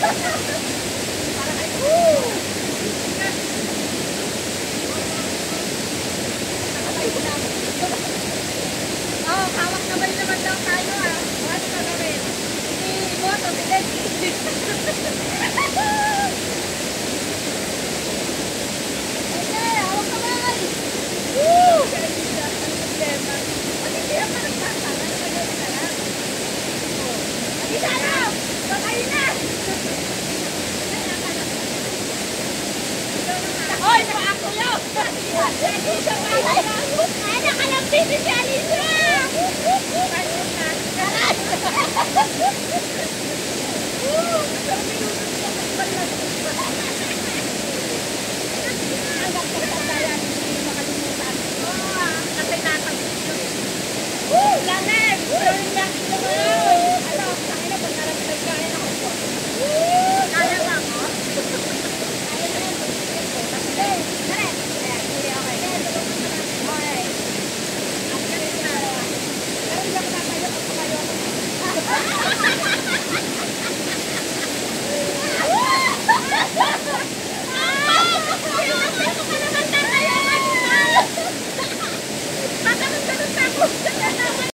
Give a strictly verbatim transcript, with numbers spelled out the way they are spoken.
Para kayo. Woo! Oh, hawak na ba naman daw tayo ah. Ano na gawin? Si Boto, si Leslie. Okay, hawak kamay. Woo! Kaya hindi na ang problema. Pag hindi na parang bata, ano na gawin na lang? Pag isa na! Pag-ayin na! Hoy, naka-ako yun! Lagi siya kaya! Ay, nakalapit si Alisa! Ay, nakalapit!